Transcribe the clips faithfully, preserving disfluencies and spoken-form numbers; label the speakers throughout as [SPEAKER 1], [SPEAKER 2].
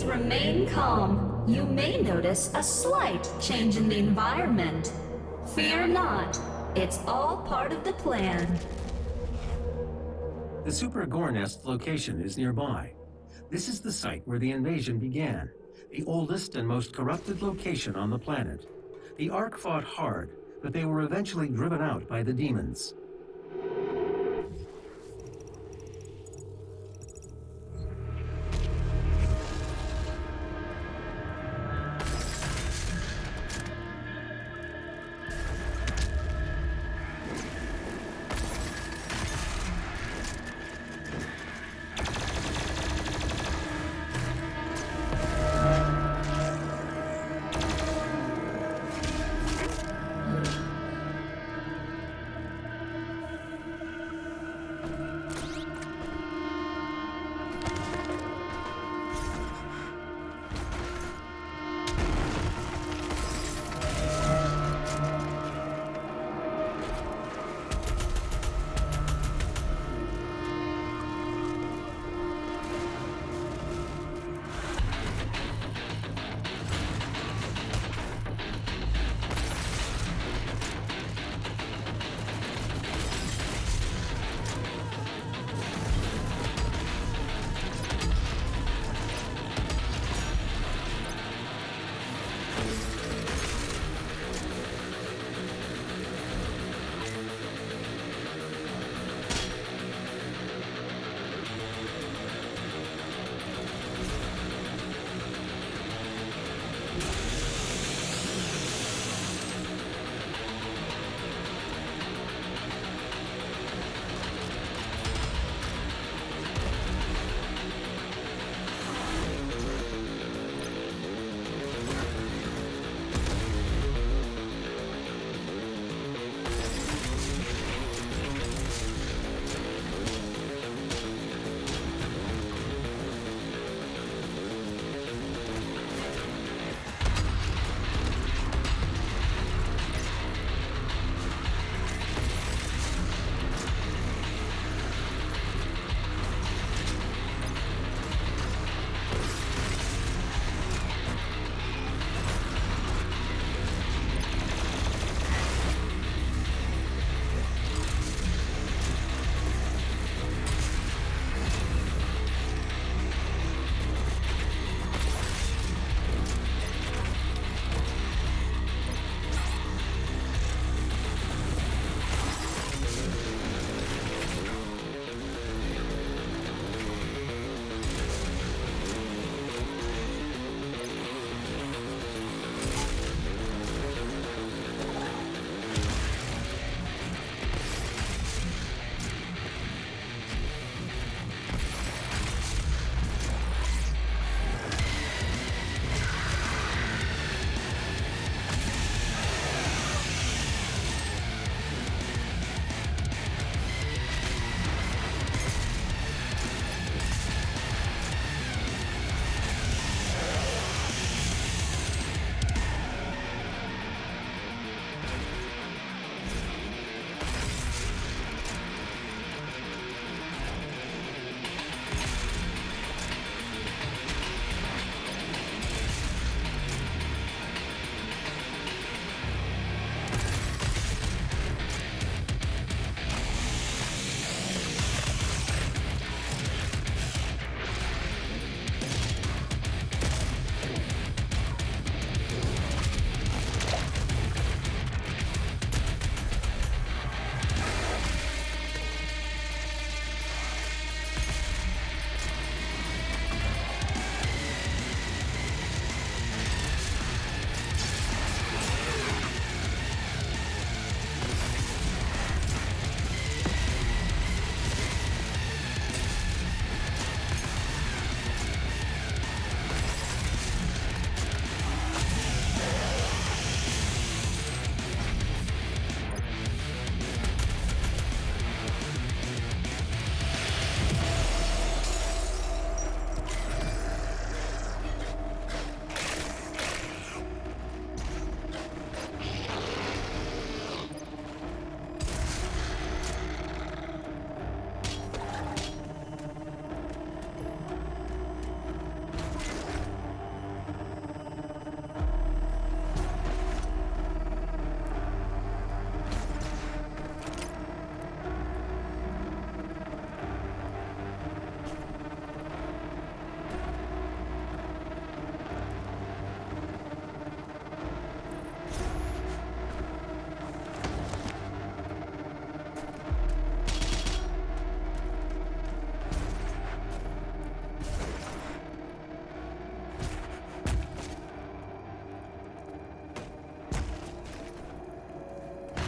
[SPEAKER 1] remain calm. You may notice a slight change in the environment. Fear not. It's all part of the plan.
[SPEAKER 2] The Super Gornest location is nearby. This is the site where the invasion began, the oldest and most corrupted location on the planet. The Ark fought hard, but they were eventually driven out by the demons.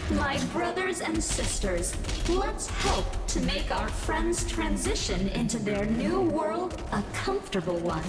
[SPEAKER 1] My brothers and sisters, let's help to make our friends' transition into their new world a comfortable one.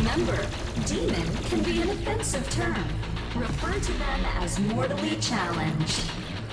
[SPEAKER 1] Remember, demon can be an offensive term. Refer to them as mortally challenged.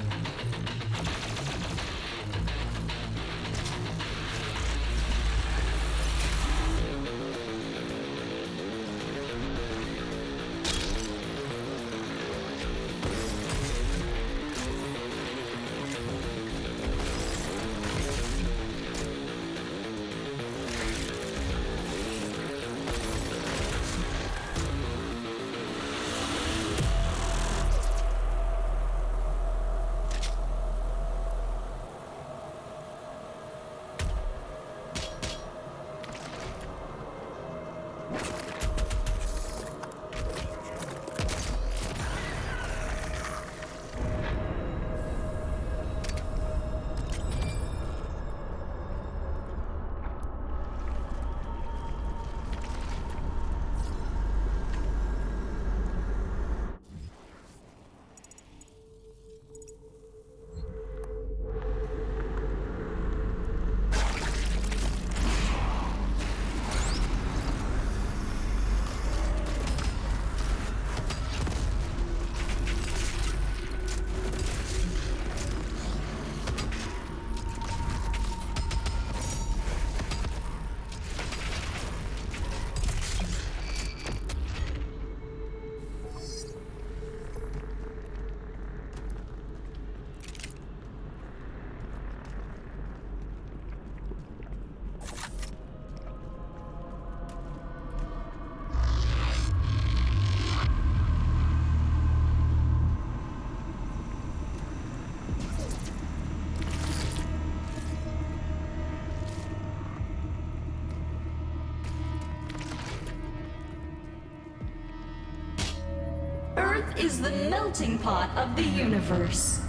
[SPEAKER 1] Earth is the melting pot of the universe.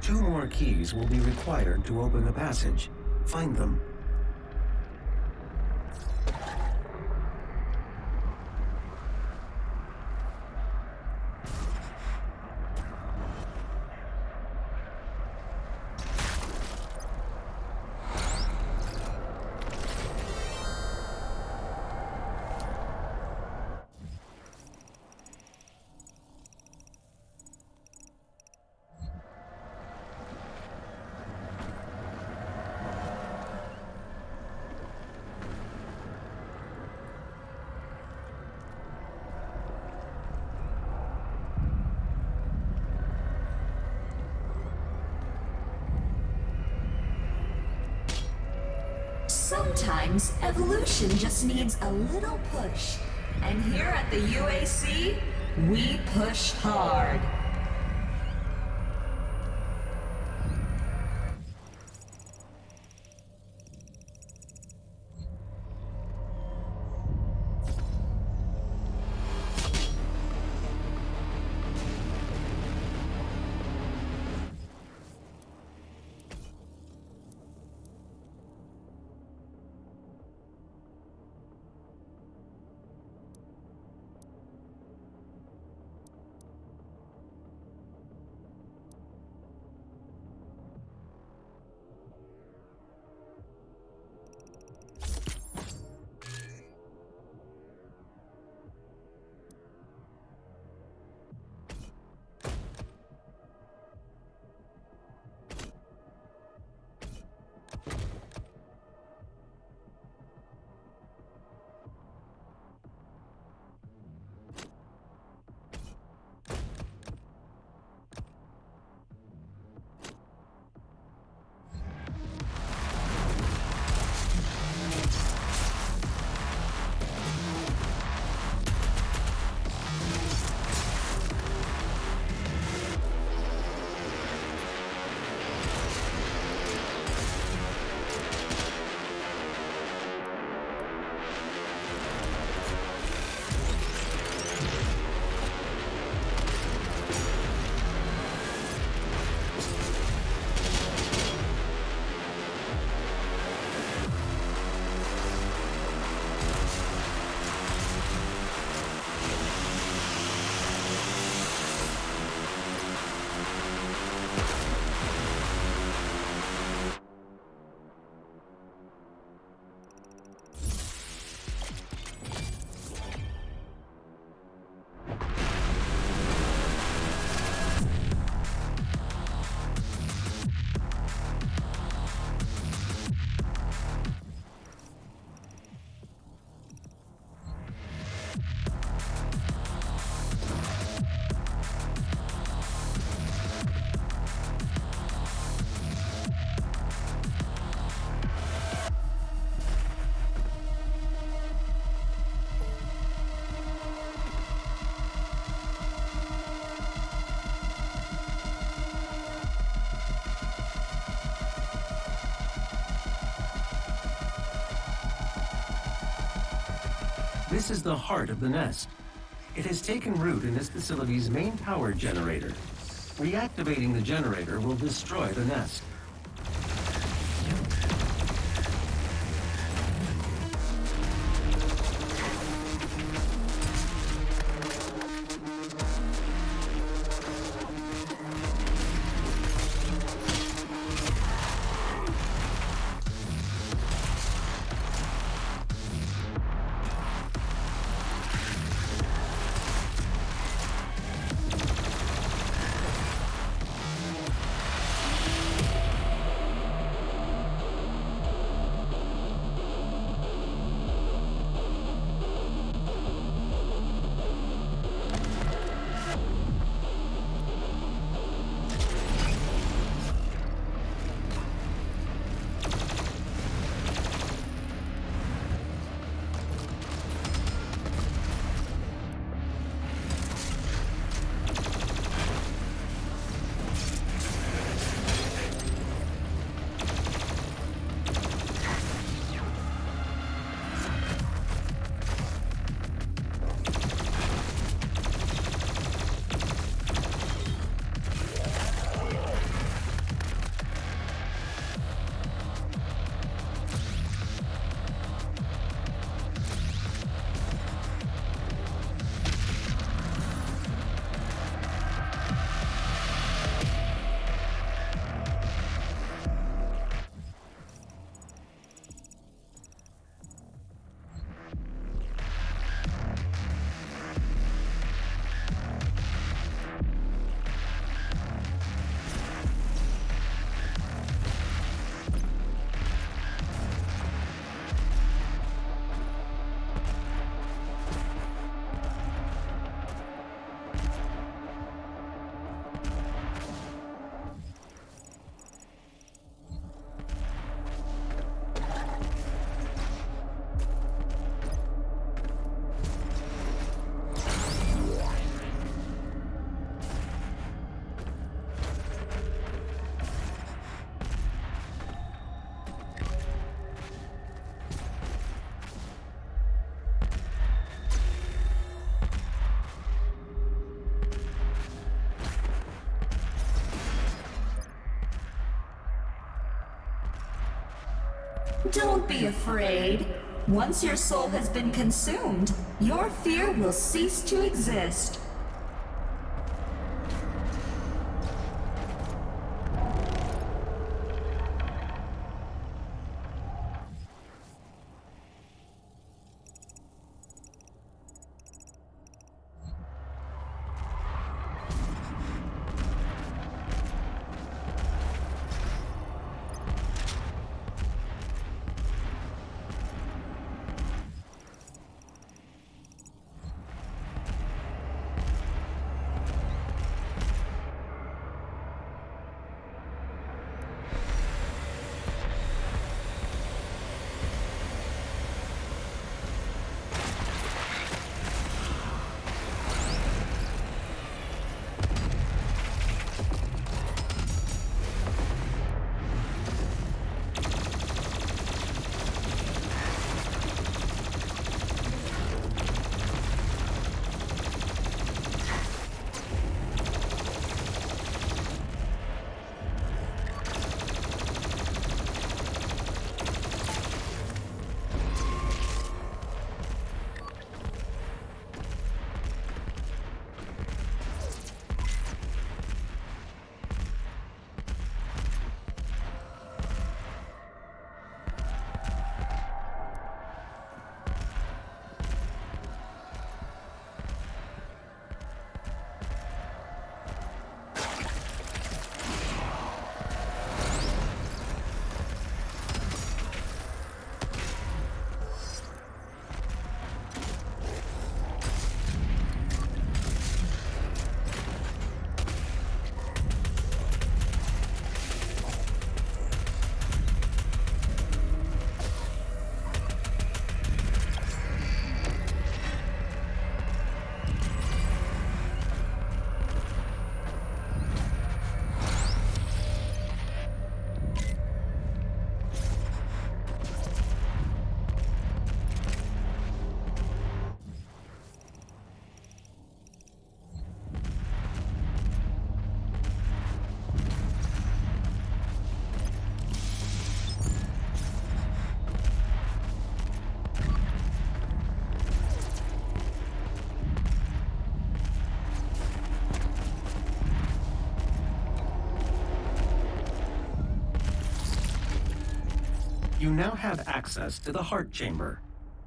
[SPEAKER 2] Two more keys will be required to open the passage. Find them.
[SPEAKER 1] Sometimes evolution just needs a little push. And here at the U A C, we push hard.
[SPEAKER 2] This is the heart of the nest. It has taken root in this facility's main power generator. Reactivating the generator will destroy the nest.
[SPEAKER 1] Don't be afraid. Once your soul has been consumed, your fear will cease to exist.
[SPEAKER 2] You now have access to the heart chamber.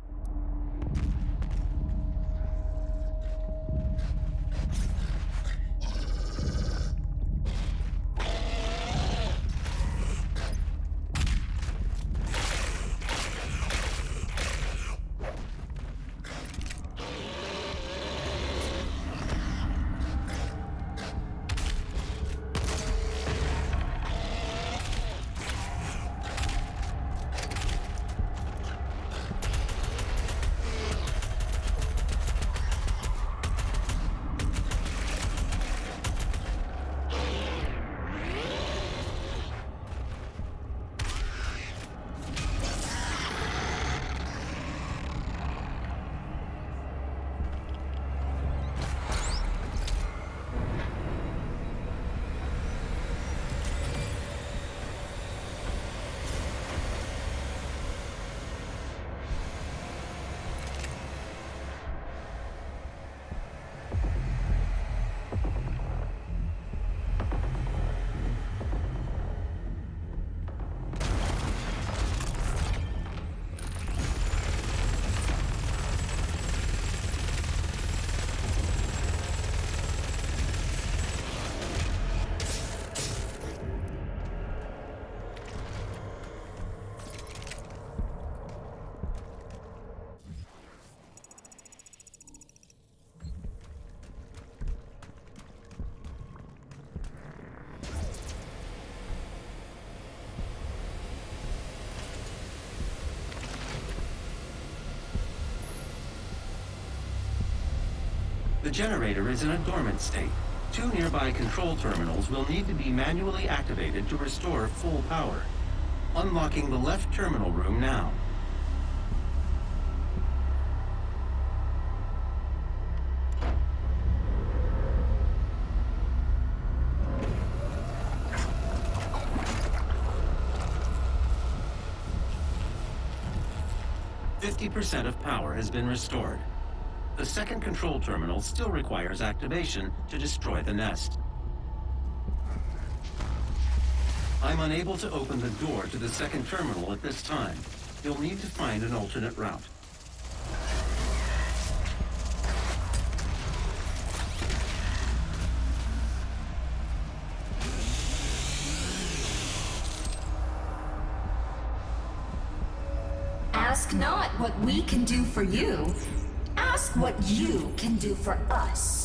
[SPEAKER 2] The generator is in a dormant state. Two nearby control terminals will need to be manually activated to restore full power. Unlocking the left terminal room now. fifty percent of power has been restored. The second control terminal still requires activation to destroy the nest. I'm unable to open the door to the second terminal at this time. You'll need to find an alternate route.
[SPEAKER 1] Ask not what we can do for you. Ask what you can do for us.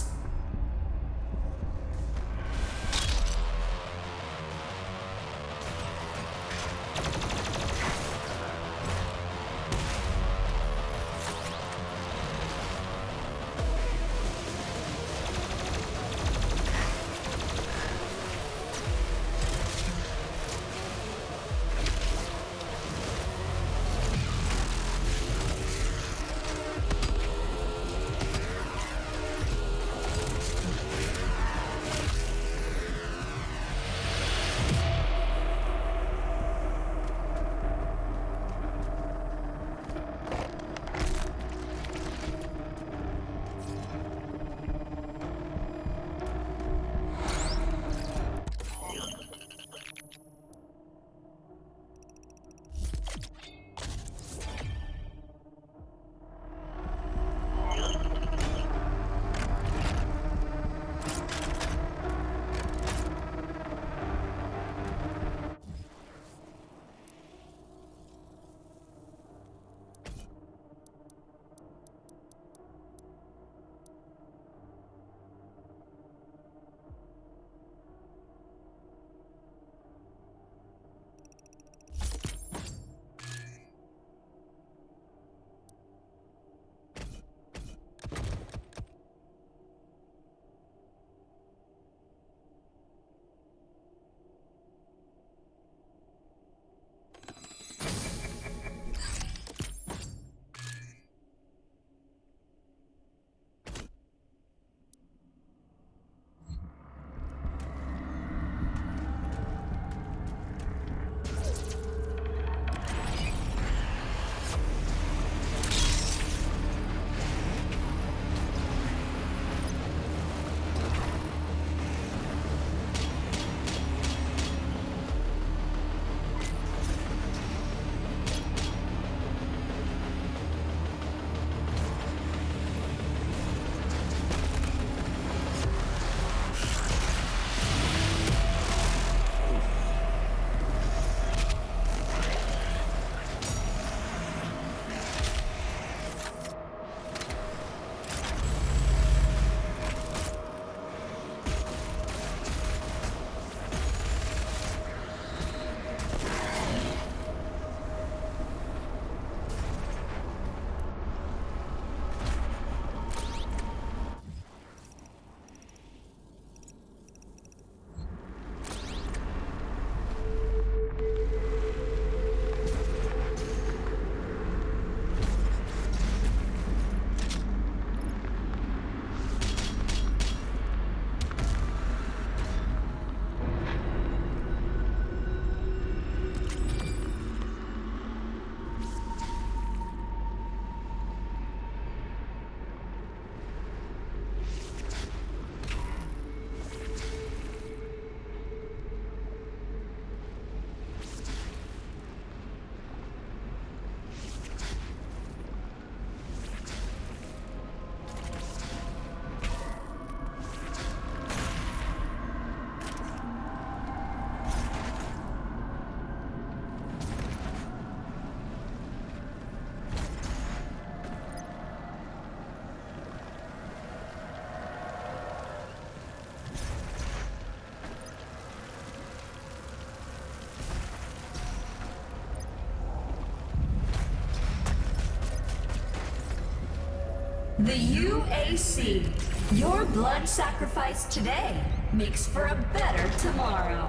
[SPEAKER 1] The U A C. Your blood sacrifice today makes for a better tomorrow.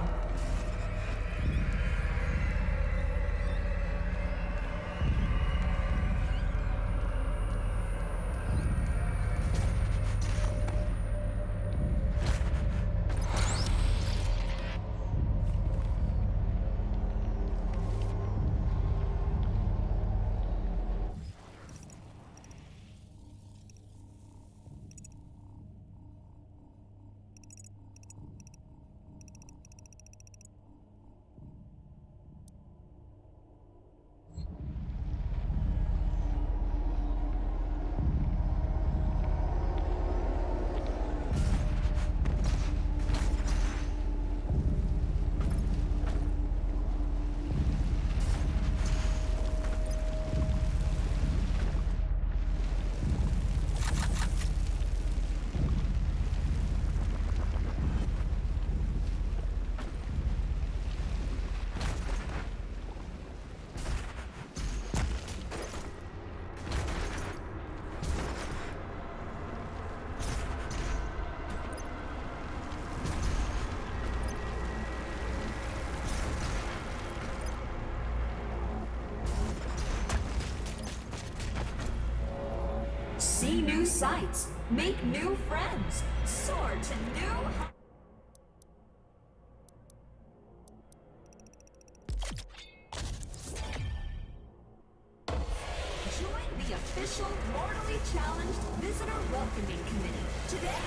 [SPEAKER 1] See new sights, make new friends, soar to new heights. Join the official Mortally Challenged Visitor Welcoming Committee today.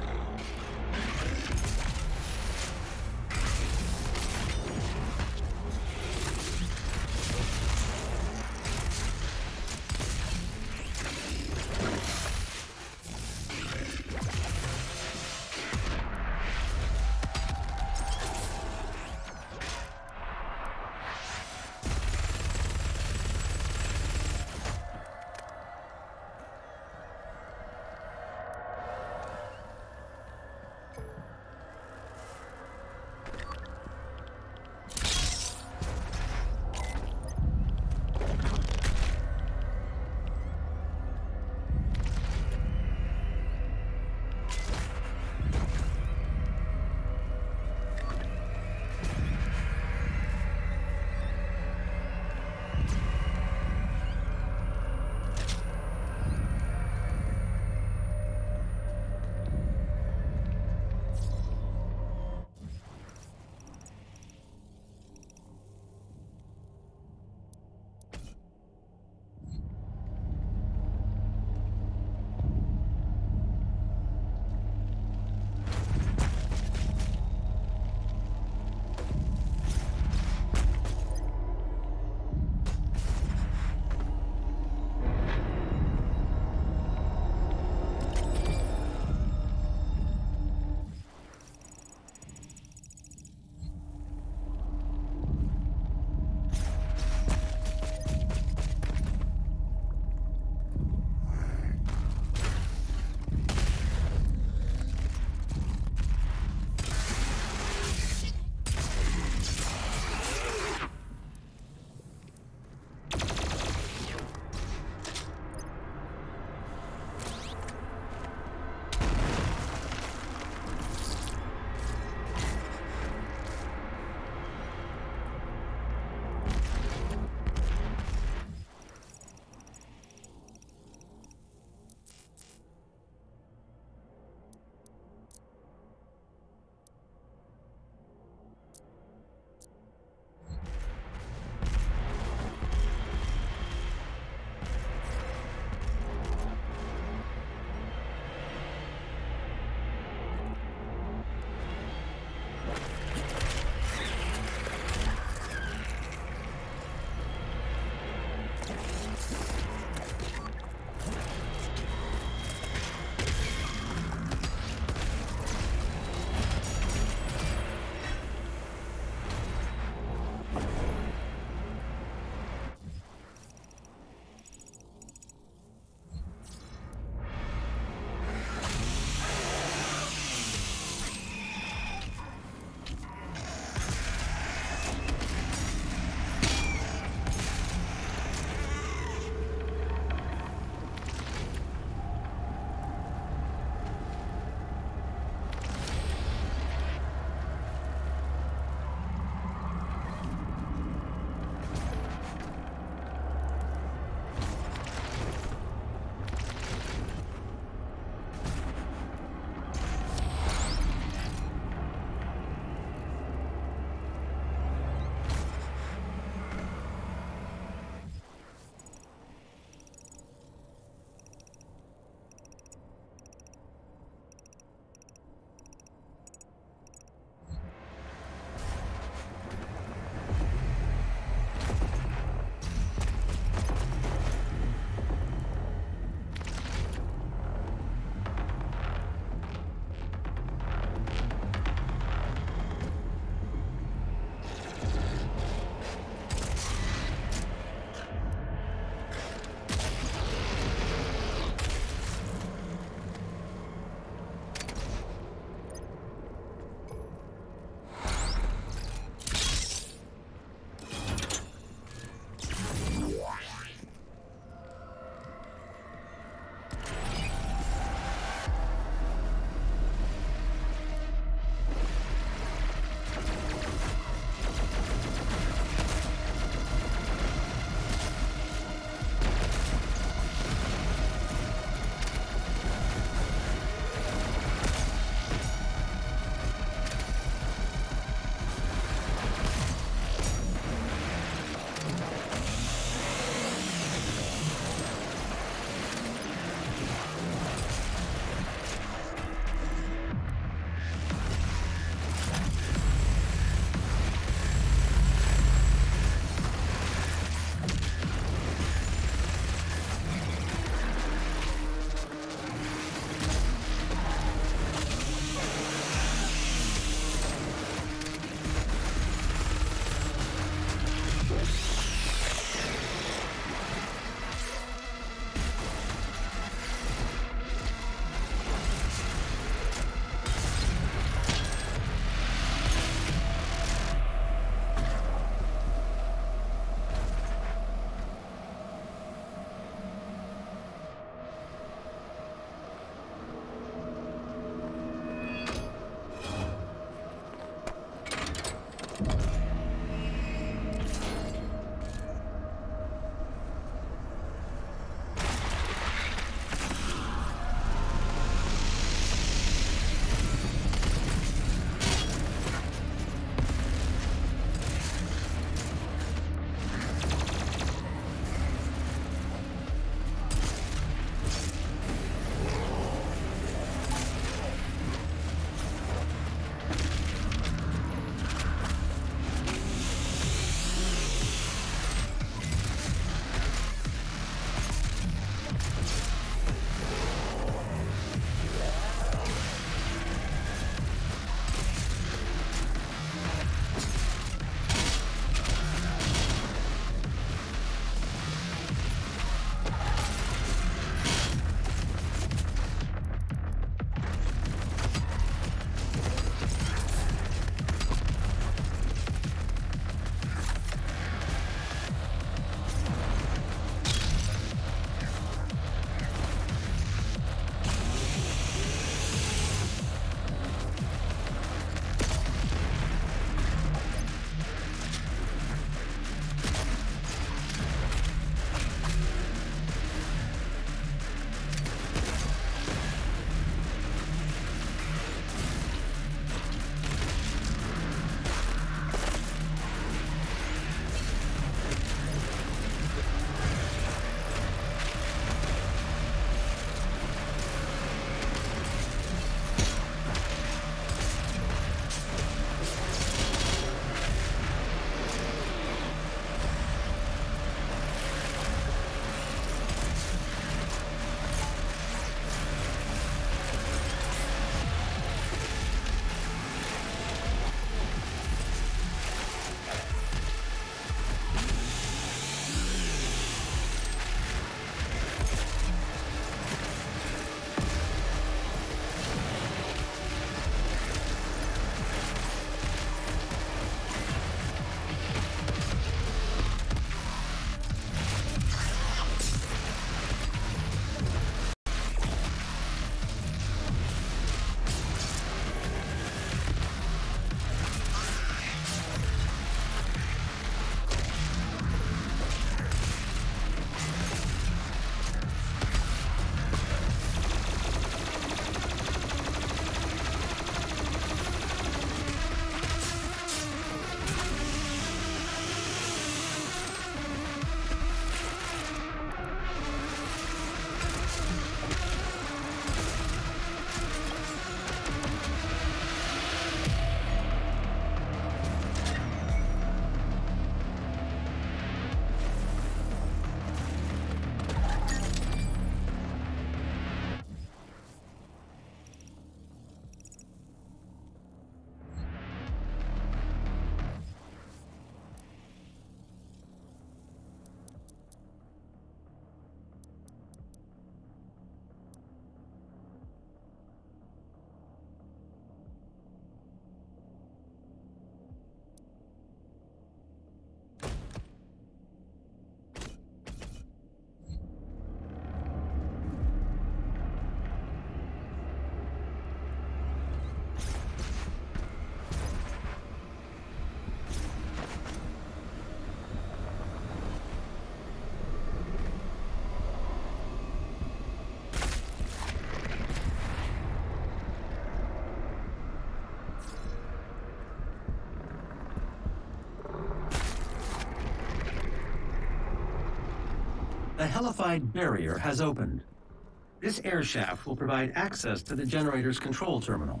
[SPEAKER 2] hellified barrier has opened. This air shaft will provide access to the generator's control terminal.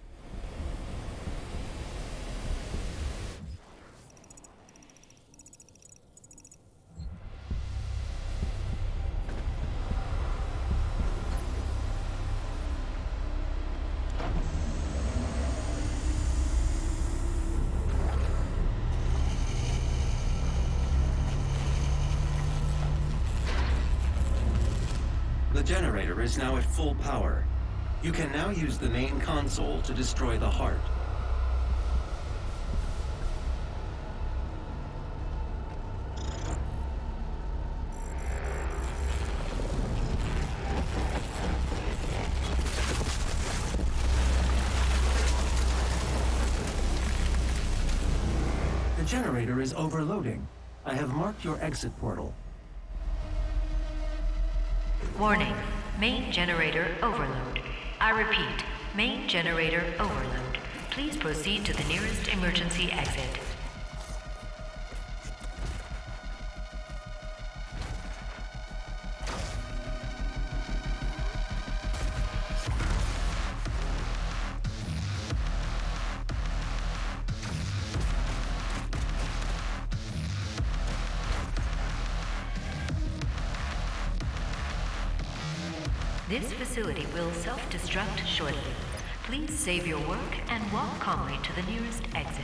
[SPEAKER 2] The generator is now at full power. You can now use the main console to destroy the heart. The generator is overloading. I have marked your exit portal.
[SPEAKER 3] Warning, main generator overload. I repeat, main generator overload. Please proceed to the nearest emergency exit. This facility will self-destruct shortly. Please save your work and walk calmly to the nearest exit.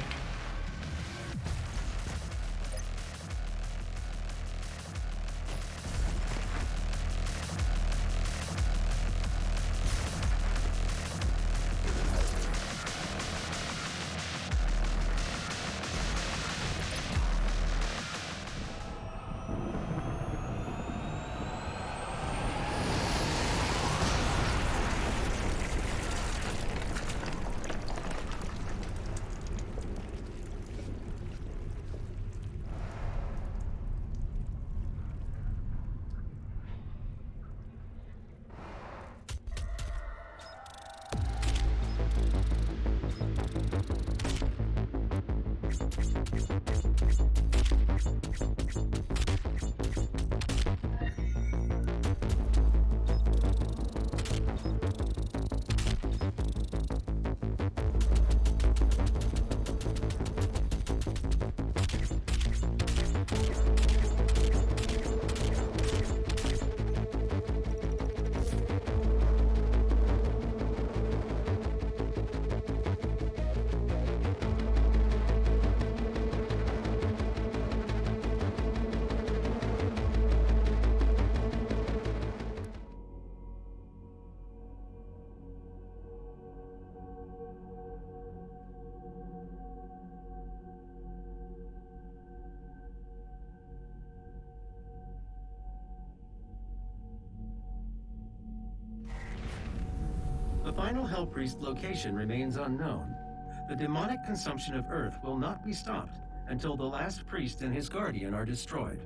[SPEAKER 2] The final Hellpriest location remains unknown. The demonic consumption of Earth will not be stopped until the last priest and his guardian are destroyed.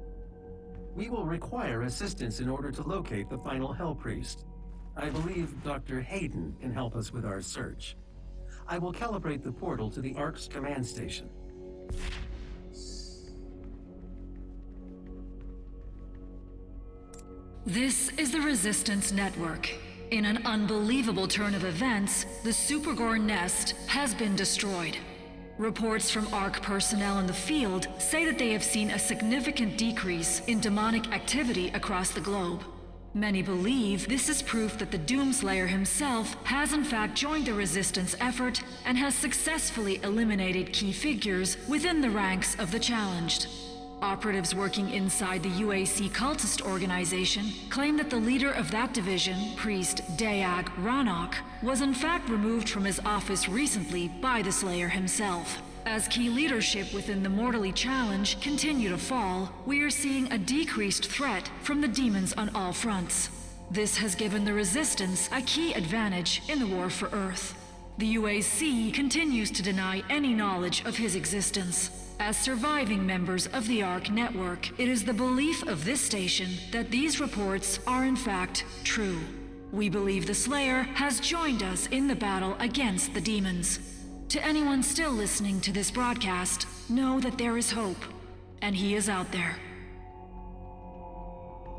[SPEAKER 2] We will require assistance in order to locate the final Hellpriest. I believe Doctor Hayden can help us with our search. I will calibrate the portal to the Ark's command station.
[SPEAKER 4] This is the Resistance Network. In an unbelievable turn of events, the Supergore nest has been destroyed. Reports from Ark personnel in the field say that they have seen a significant decrease in demonic activity across the globe. Many believe this is proof that the Doomslayer himself has in fact joined the Resistance effort and has successfully eliminated key figures within the ranks of the challenged. Operatives working inside the U A C cultist organization claim that the leader of that division, Priest Daag Ranok, was in fact removed from his office recently by the Slayer himself. As key leadership within the Mortally Challenge continue to fall, we are seeing a decreased threat from the demons on all fronts. This has given the Resistance a key advantage in the war for Earth. The U A C continues to deny any knowledge of his existence. As surviving members of the Ark network, it is the belief of this station that these reports are in fact true. We believe the Slayer has joined us in the battle against the demons. To anyone still listening to this broadcast, know that there is hope, and he is out there.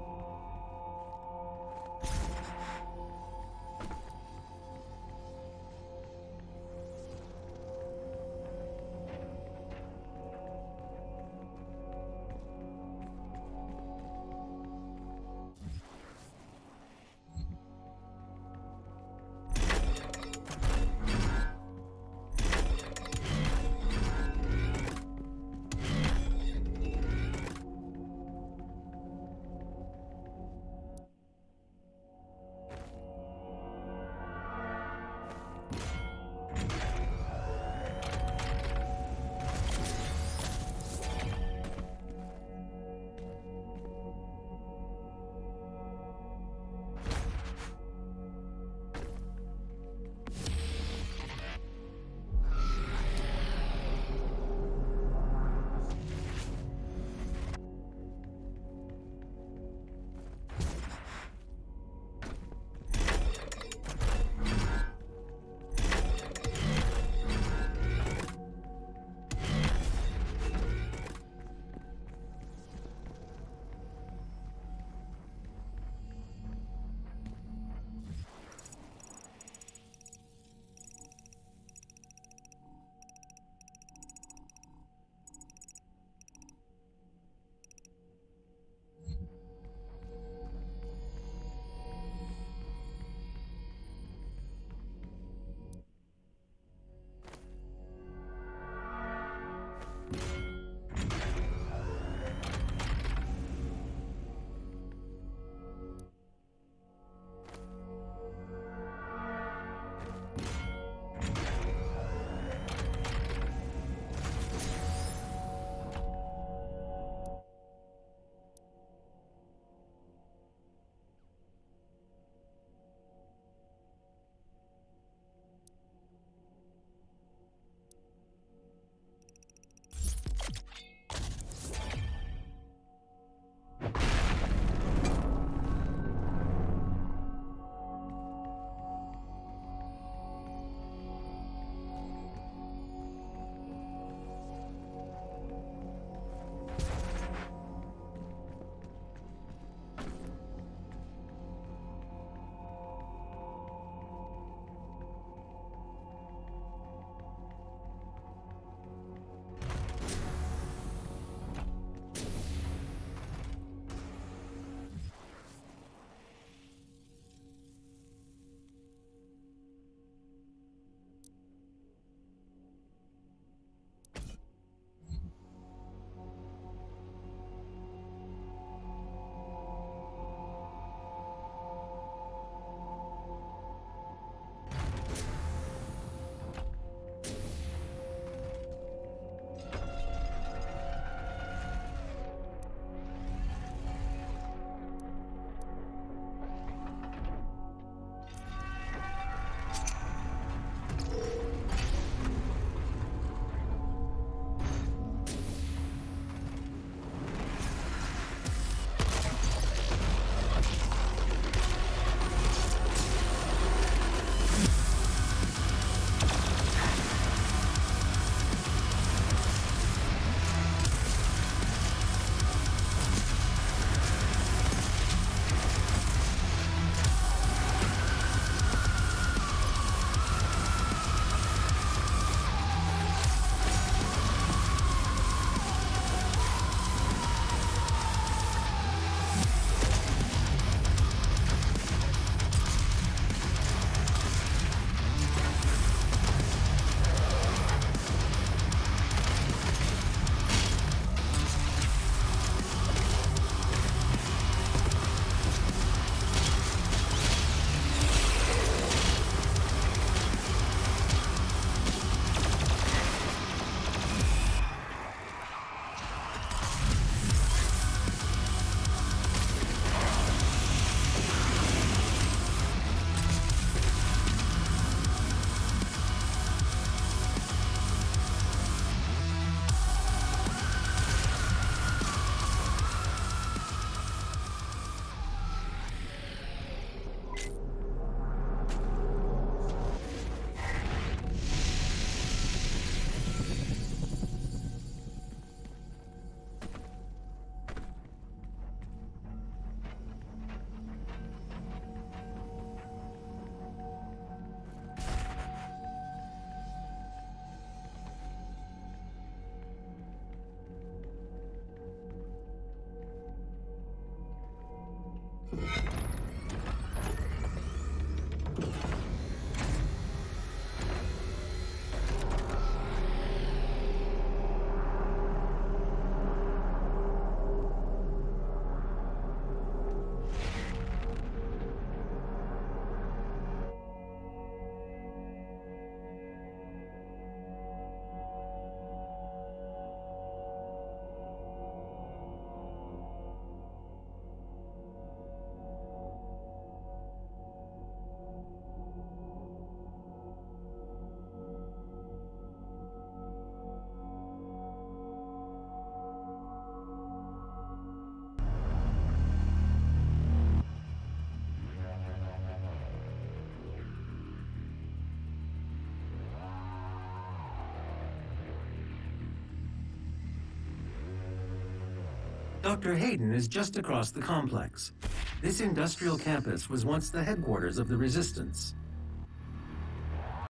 [SPEAKER 2] Doctor Hayden is just across the complex. This industrial campus was once the headquarters of the Resistance.